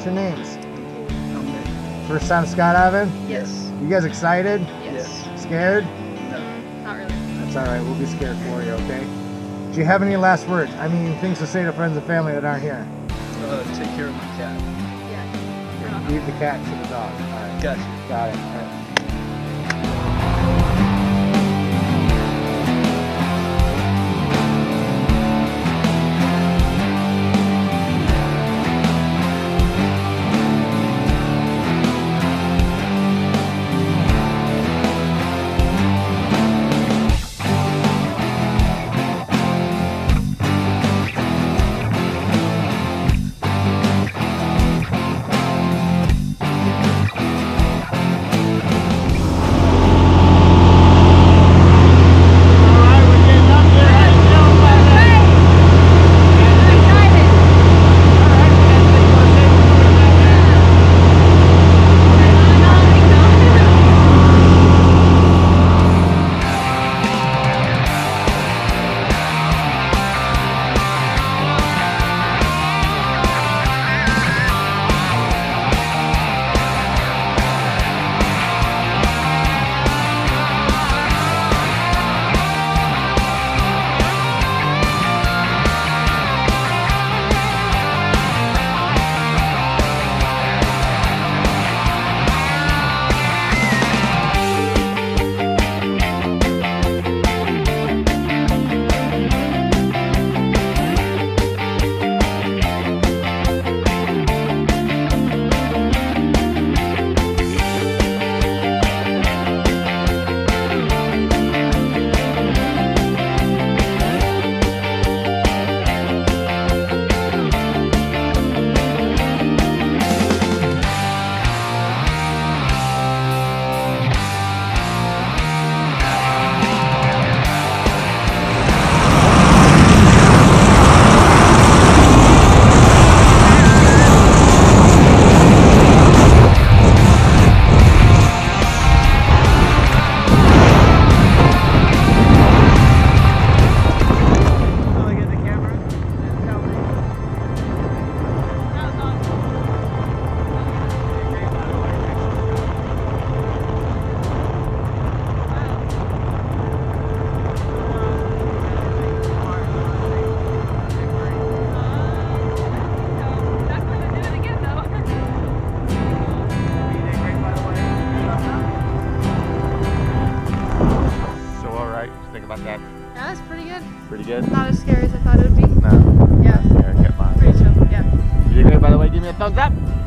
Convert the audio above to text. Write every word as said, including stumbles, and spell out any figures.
What's your names? First time skydiving? Yes. You guys excited? Yes. Scared? No. Not really. That's all right. We'll be scared for you, okay? Do you have any last words? I mean, things to say to friends and family that aren't here. Uh, take care of my cat. Yeah. Leave the cat to the dog. All right. Gotcha. Got it. All right. Think about that. Yeah, that's pretty good. Pretty good? Not as scary as I thought it would be. No. Yeah. Yeah, get mine. Pretty chill, yeah. You did great, by the way. Give me a thumbs up.